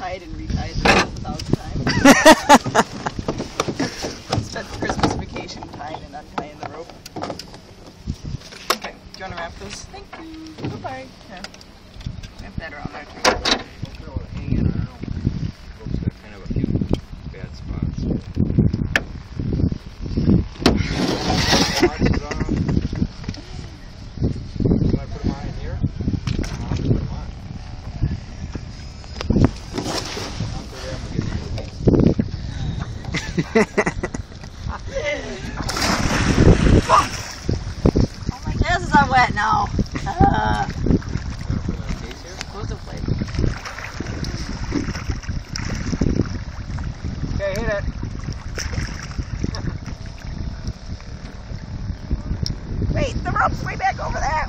tied and retied the rope 1,000 times. Spent the Christmas vacation tying and untying the rope. Okay, do you want to wrap this? Thank you. Goodbye. Here. Wrap that around there too. Hanging, I don't know. Rope's got kind of a few bad spots. Oh my glasses are wet now. Close the plate. Okay, hit it. Wait, the rope's way back over there.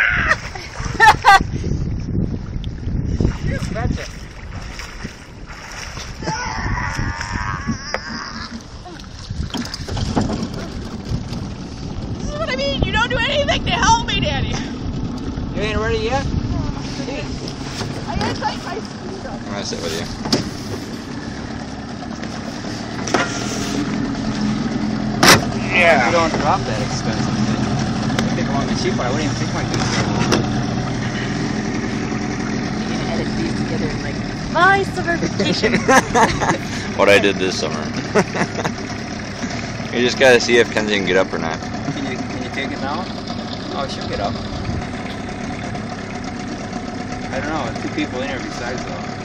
That's it. This is what I mean. You don't do anything to help me, Daddy. You ain't ready yet? I gotta tighten my screws up. I'm gonna sit with you. Yeah. You don't drop that expensive thing. I think along the cheap one, I wouldn't even think my dude's so long. You can edit these together in like my summer vacation. What I did this summer. You just gotta see if Kenzie can get up or not. Can you take it now? Oh, she'll get up. I don't know, 2 people in here besides though.